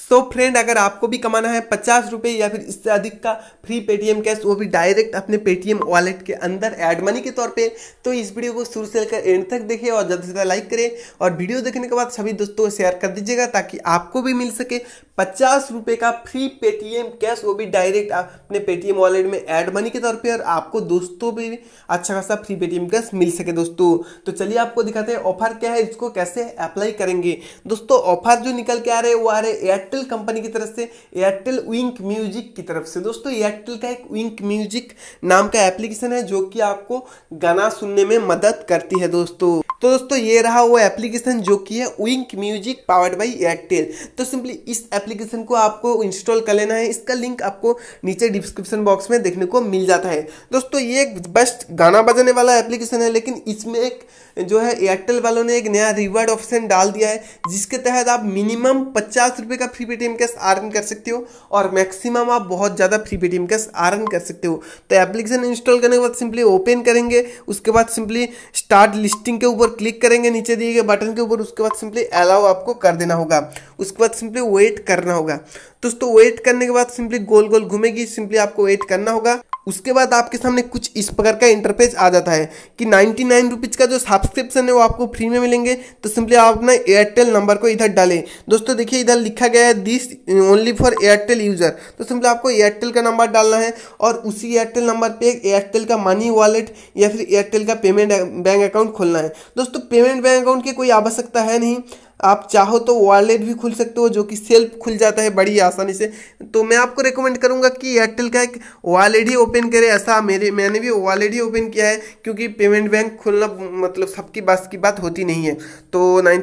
तो फ्रेंड, अगर आपको भी कमाना है 50 रुपये या फिर इससे अधिक का फ्री पेटीएम कैश, वो भी डायरेक्ट अपने पेटीएम वॉलेट के अंदर ऐड मनी के तौर पे, तो इस वीडियो को शुरू से लेकर एंड तक देखिए और जल्द से जल्द लाइक करें और वीडियो देखने के बाद सभी दोस्तों को शेयर कर दीजिएगा ताकि आपको भी मिल सके 50 रुपये का फ्री पेटीएम कैश, वो भी डायरेक्ट अपने पेटीएम वॉलेट में ऐड मनी के तौर पे, और आपको दोस्तों भी अच्छा खासा फ्री पेटीएम कैश मिल सके दोस्तों। तो चलिए आपको दिखाते हैं ऑफर क्या है, इसको कैसे अप्लाई करेंगे। दोस्तों ऑफर जो निकल के आ रहे हैं वो आ रहे एयरटेल कंपनी की तरफ से, एयरटेल विंक म्यूजिक की तरफ से। दोस्तों एयरटेल का एक विंक म्यूजिक नाम का एप्लीकेशन है जो कि आपको गाना सुनने में मदद करती है दोस्तों। तो दोस्तों ये रहा वो एप्लीकेशन जो कि है Wynk music powered by Airtel. तो सिंपली इस एप्लीकेशन को आपको इंस्टॉल कर लेना है। इसका लिंक आपको नीचे डिस्क्रिप्शन बॉक्स में देखने को मिल जाता है। दोस्तों ये एक बेस्ट गाना बजाने वाला एप्लीकेशन है, लेकिन इसमें एक जो है एयरटेल वालों ने एक नया रिवार्ड ऑप्शन डाल दिया है जिसके तहत आप मिनिमम 50 रुपये का फ्री पेटीएम कैश अर्न कर सकते हो और मैक्सिमम आप बहुत ज़्यादा फ्री पेटीएम कैश अर्न कर सकते हो। तो एप्लीकेशन इंस्टॉल करने के बाद सिंपली ओपन करेंगे, उसके बाद सिंपली स्टार्ट लिस्टिंग के ऊपर क्लिक करेंगे नीचे दिए गए बटन के ऊपर, उसके बाद सिंपली अलाउ आपको कर देना होगा। उसके बाद सिंपली वेट करना होगा। दोस्तों वेट करने के बाद सिंपली गोल गोल घूमेगी, सिंपली आपको वेट करना होगा। उसके बाद आपके सामने कुछ इस प्रकार का इंटरफेस आ जाता है कि 99 रुपीज़ का जो सब्सक्रिप्शन है वो आपको फ्री में मिलेंगे। तो सिंपली आप अपना एयरटेल नंबर को इधर डालें। दोस्तों देखिए इधर लिखा गया है this only for Airtel user. तो सिंपली आपको एयरटेल का नंबर डालना है और उसी एयरटेल नंबर पे एक एयरटेल का मनी वॉलेट या फिर एयरटेल का पेमेंट बैंक अकाउंट खोलना है। दोस्तों पेमेंट बैंक अकाउंट की कोई आवश्यकता है नहीं, आप चाहो तो वॉलेट भी खुल सकते हो जो कि सेल्फ खुल जाता है बड़ी आसानी से। तो मैं आपको रेकमेंड करूंगा कि एयरटेल का एक वॉलेट ही ओपन करें। ऐसा मैंने भी वॉलेट ही ओपन किया है क्योंकि पेमेंट बैंक खोलना मतलब सबकी बस की बात होती नहीं है। तो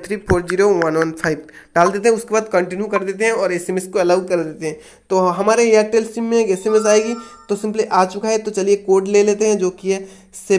93401115 डाल देते हैं, उसके बाद कंटिन्यू कर देते हैं और SMS को अलाउ कर देते हैं। तो हमारे एयरटेल सिम में एक SMS आएगी, तो सिंपली आ चुका है। तो चलिए कोड ले लेते हैं जो कि है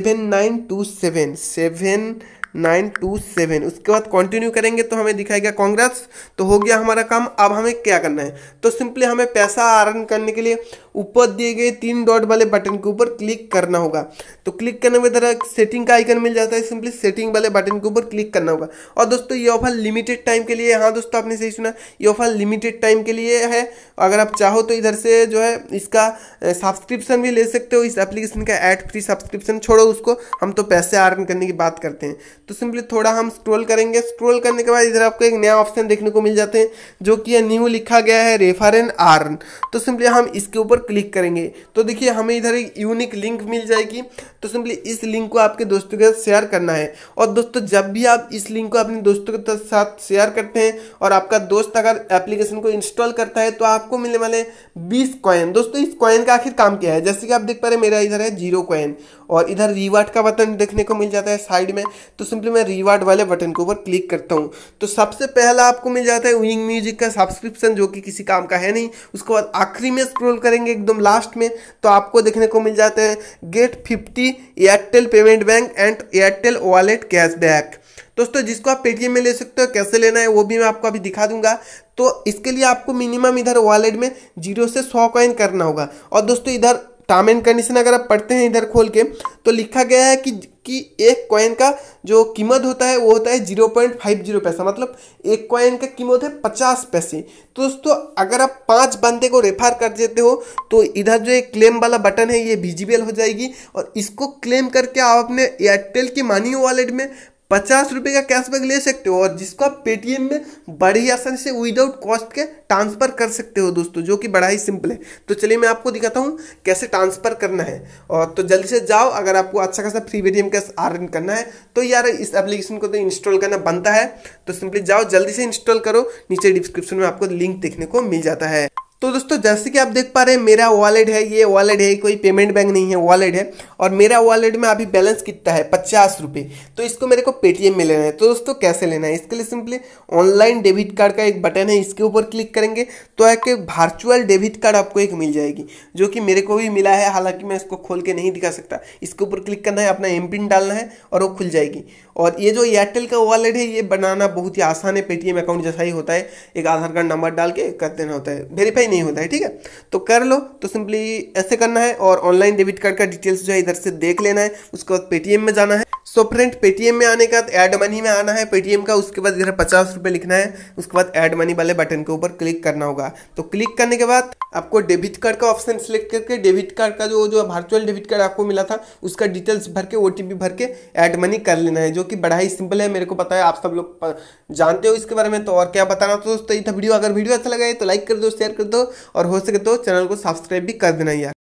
7927। उसके बाद कंटिन्यू करेंगे तो हमें दिखाएगा कांग्रेस। तो हो गया हमारा काम। अब हमें क्या करना है, तो सिंपली हमें पैसा अर्न करने के लिए ऊपर दिए गए 3 डॉट वाले बटन के ऊपर क्लिक करना होगा। तो क्लिक करने में इधर सेटिंग का आइकन मिल जाता है, सिंपली सेटिंग वाले बटन के ऊपर क्लिक करना होगा। और दोस्तों ये ऑफर लिमिटेड टाइम के लिए है। हाँ दोस्तों आपने सही सुना, ये ऑफर लिमिटेड टाइम के लिए है। अगर आप चाहो तो इधर से जो है इसका सब्सक्रिप्शन भी ले सकते हो। इस एप्लीकेशन का एड फ्री सब्सक्रिप्शन छोड़ो उसको, हम तो पैसे अर्न करने की बात करते हैं। तो सिंपली थोड़ा हम स्क्रॉल करेंगे। स्क्रॉल करने के बाद इधर आपको एक नया ऑप्शन देखने को मिल जाते हैं जो कि न्यू लिखा गया है रेफर एंड अर्न। तो सिंपली हम इसके ऊपर क्लिक करेंगे तो देखिए हमें इधर एक यूनिक लिंक मिल जाएगी। तो सिंपली इस लिंक को आपके दोस्तों के साथ शेयर करना है। और दोस्तों जब भी आप इस लिंक को अपने दोस्तों के साथ शेयर करते हैं और आपका दोस्त अगर एप्लीकेशन को इंस्टॉल करता है तो आपको मिलने वाले 20 कॉइन। दोस्तों इस कॉइन का आखिर काम क्या है, जैसे कि आप देख पा रहे हैं मेरा इधर है 0 कॉइन और इधर रिवार्ड का बटन देखने को मिल जाता है साइड में। तो सिंपली मैं रिवार्ड वाले बटन के ऊपर क्लिक करता हूं। तो सबसे पहला आपको मिल जाता है विंग म्यूजिक का सब्सक्रिप्शन जो कि किसी काम का है नहीं। उसके बाद आखिरी में स्क्रॉल करेंगे एकदम लास्ट में तो आपको देखने को मिल जाते हैं get 50 Airtel payment bank and Airtel wallet cashback. दोस्तों जिसको आप पेटीएम में ले सकते हो, कैसे लेना है वो भी मैं आपको अभी दिखा दूंगा। तो इसके लिए आपको मिनिमम इधर वॉलेट में 0 से 100 कॉइन करना होगा। और दोस्तों इधर टर्म एंड कंडीशन अगर आप पढ़ते हैं इधर खोल के तो लिखा गया है कि एक कॉइन का जो कीमत होता है वो होता है 0.50 पैसा, मतलब एक कॉइन का कीमत है 50 पैसे। तो दोस्तों अगर आप 5 बंदे को रेफर कर देते हो तो इधर जो एक क्लेम वाला बटन है ये विजिबल हो जाएगी और इसको क्लेम करके आप अपने एयरटेल के मनी वॉलेट में 50 रुपये का कैशबैक ले सकते हो और जिसको आप पेटीएम में बड़ी आसानी से विदाउट कॉस्ट के ट्रांसफर कर सकते हो दोस्तों, जो कि बड़ा ही सिंपल है। तो चलिए मैं आपको दिखाता हूँ कैसे ट्रांसफर करना है। और तो जल्दी से जाओ, अगर आपको अच्छा खासा फ्री पेटीएम कैश अर्न करना है तो यार इस एप्लीकेशन को तो इंस्टॉल करना बनता है। तो सिंपली जाओ जल्दी से इंस्टॉल करो, नीचे डिस्क्रिप्शन में आपको लिंक देखने को मिल जाता है। तो दोस्तों जैसे कि आप देख पा रहे हैं मेरा वॉलेट है, ये वॉलेट है, कोई पेमेंट बैंक नहीं है, वॉलेट है। और मेरा वॉलेट में अभी बैलेंस कितना है 50 रुपये। तो इसको मेरे को पेटीएम में लेना है। तो दोस्तों कैसे लेना है, इसके लिए सिंपली ऑनलाइन डेबिट कार्ड का एक बटन है, इसके ऊपर क्लिक करेंगे तो एक वर्चुअल डेबिट कार्ड आपको एक मिल जाएगी जो कि मेरे को भी मिला है, हालांकि मैं इसको खोल के नहीं दिखा सकता। इसके ऊपर क्लिक करना है, अपना एमपिन डालना है और वो खुल जाएगी। और ये जो एयरटेल का वॉलेट है ये बनाना बहुत ही आसान है, पेटीएम अकाउंट जैसा ही होता है। एक आधार कार्ड नंबर डाल के कर देना होता है, वेरीफाई नहीं होता है, ठीक है। तो कर लो, तो सिंपली ऐसे करना है और ऑनलाइन डेबिट कार्ड का डिटेल्स जो है इधर से देख लेना है। उसके बाद पेटीएम में जाना है। सो फ्रेंड पेटीएम में आने के बाद ऐड मनी में आना है पेटीएम का, उसके बाद इधर 50 रुपये लिखना है, उसके बाद ऐड मनी वाले बटन के ऊपर क्लिक करना होगा। तो क्लिक करने के बाद आपको डेबिट कार्ड का ऑप्शन सिलेक्ट करके डेबिट कार्ड का जो वर्चुअल डेबिट कार्ड आपको मिला था उसका डिटेल्स भर के ओटीपी भर के ऐड मनी कर लेना है, जो कि बड़ा ही सिंपल है। मेरे को पता है आप सब लोग जानते हो इसके बारे में, तो और क्या बताना। तो दोस्तों वीडियो अगर वीडियो अच्छा लगा है तो लाइक कर दो, शेयर कर दो और हो सके तो चैनल को सब्सक्राइब भी कर देना यार।